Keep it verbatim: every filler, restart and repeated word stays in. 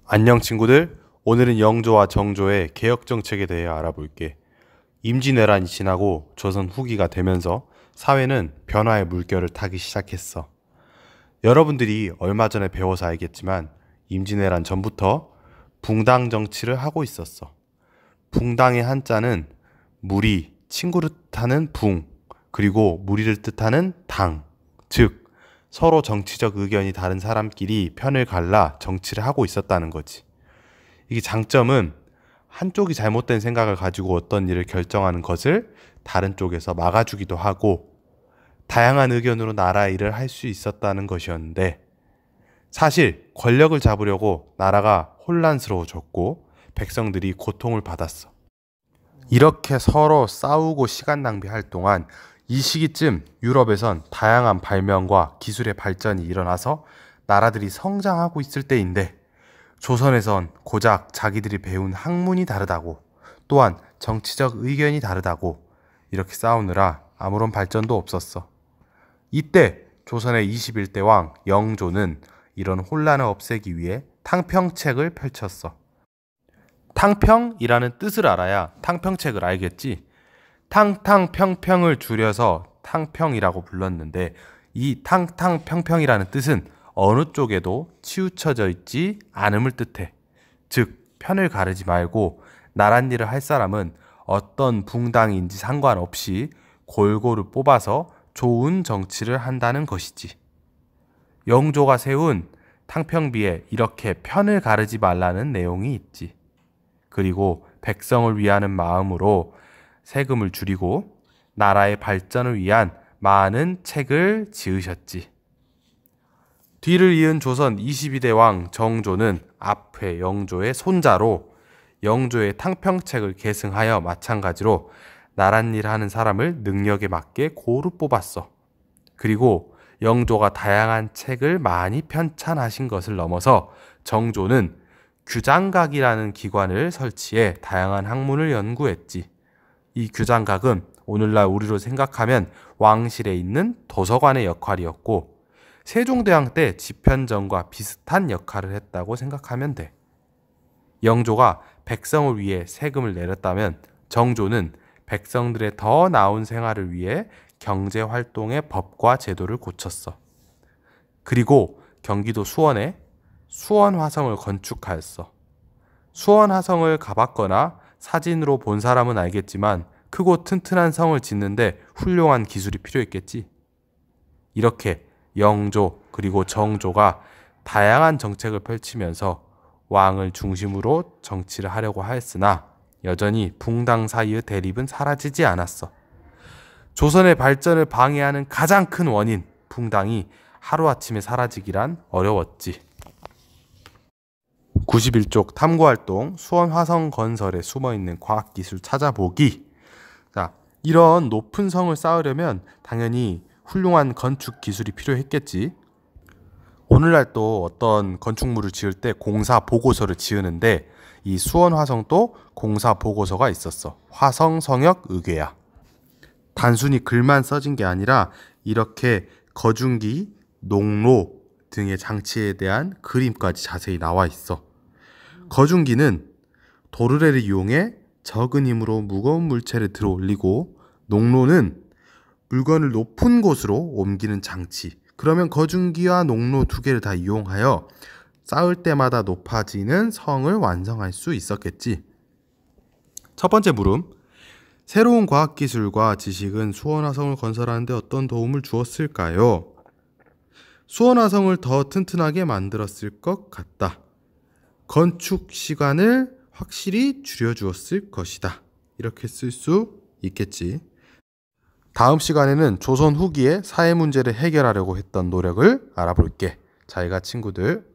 안녕 친구들, 오늘은 영조와 정조의 개혁 정책에 대해 알아볼게. 임진왜란이 지나고 조선 후기가 되면서 사회는 변화의 물결을 타기 시작했어. 여러분들이 얼마 전에 배워서 알겠지만 임진왜란 전부터 붕당 정치를 하고 있었어. 붕당의 한자는 무리, 친구를 뜻하는 붕, 그리고 무리를 뜻하는 당, 즉 서로 정치적 의견이 다른 사람끼리 편을 갈라 정치를 하고 있었다는 거지. 이게 장점은 한쪽이 잘못된 생각을 가지고 어떤 일을 결정하는 것을 다른 쪽에서 막아주기도 하고 다양한 의견으로 나라 일을 할 수 있었다는 것이었는데, 사실 권력을 잡으려고 나라가 혼란스러워졌고 백성들이 고통을 받았어. 이렇게 서로 싸우고 시간 낭비할 동안 이 시기쯤 유럽에선 다양한 발명과 기술의 발전이 일어나서 나라들이 성장하고 있을 때인데, 조선에선 고작 자기들이 배운 학문이 다르다고, 또한 정치적 의견이 다르다고 이렇게 싸우느라 아무런 발전도 없었어. 이때 조선의 이십일 대 왕 영조는 이런 혼란을 없애기 위해 탕평책을 펼쳤어. 탕평이라는 뜻을 알아야 탕평책을 알겠지. 탕탕평평을 줄여서 탕평이라고 불렀는데, 이 탕탕평평이라는 뜻은 어느 쪽에도 치우쳐져 있지 않음을 뜻해. 즉 편을 가르지 말고 나랏일을 할 사람은 어떤 붕당인지 상관없이 골고루 뽑아서 좋은 정치를 한다는 것이지. 영조가 세운 탕평비에 이렇게 편을 가르지 말라는 내용이 있지. 그리고 백성을 위하는 마음으로 세금을 줄이고 나라의 발전을 위한 많은 책을 지으셨지. 뒤를 이은 조선 이십이 대 왕 정조는 앞에 영조의 손자로 영조의 탕평책을 계승하여 마찬가지로 나랏일 하는 사람을 능력에 맞게 고루 뽑았어. 그리고 영조가 다양한 책을 많이 편찬하신 것을 넘어서 정조는 규장각이라는 기관을 설치해 다양한 학문을 연구했지. 이 규장각은 오늘날 우리로 생각하면 왕실에 있는 도서관의 역할이었고, 세종대왕 때 집현전과 비슷한 역할을 했다고 생각하면 돼. 영조가 백성을 위해 세금을 내렸다면 정조는 백성들의 더 나은 생활을 위해 경제활동의 법과 제도를 고쳤어. 그리고 경기도 수원에 수원화성을 건축하였어. 수원화성을 가봤거나 사진으로 본 사람은 알겠지만 크고 튼튼한 성을 짓는데 훌륭한 기술이 필요했겠지. 이렇게 영조 그리고 정조가 다양한 정책을 펼치면서 왕을 중심으로 정치를 하려고 하였으나 여전히 붕당 사이의 대립은 사라지지 않았어. 조선의 발전을 방해하는 가장 큰 원인, 붕당이 하루아침에 사라지기란 어려웠지. 구십일 쪽 탐구활동, 수원화성 건설에 숨어있는 과학기술 찾아보기. 자, 이런 높은 성을 쌓으려면 당연히 훌륭한 건축 기술이 필요했겠지. 오늘날 또 어떤 건축물을 지을 때 공사 보고서를 지으는데, 이 수원화성도 공사 보고서가 있었어. 화성성역의궤야. 단순히 글만 써진 게 아니라 이렇게 거중기, 농로 등의 장치에 대한 그림까지 자세히 나와 있어. 거중기는 도르래를 이용해 적은 힘으로 무거운 물체를 들어 올리고, 농로는 물건을 높은 곳으로 옮기는 장치. 그러면 거중기와 농로 두 개를 다 이용하여 쌓을 때마다 높아지는 성을 완성할 수 있었겠지. 첫 번째 물음. 새로운 과학기술과 지식은 수원화성을 건설하는 데 어떤 도움을 주었을까요? 수원화성을 더 튼튼하게 만들었을 것 같다. 건축 시간을 확실히 줄여주었을 것이다. 이렇게 쓸 수 있겠지. 다음 시간에는 조선 후기의 사회 문제를 해결하려고 했던 노력을 알아볼게. 잘 가 친구들.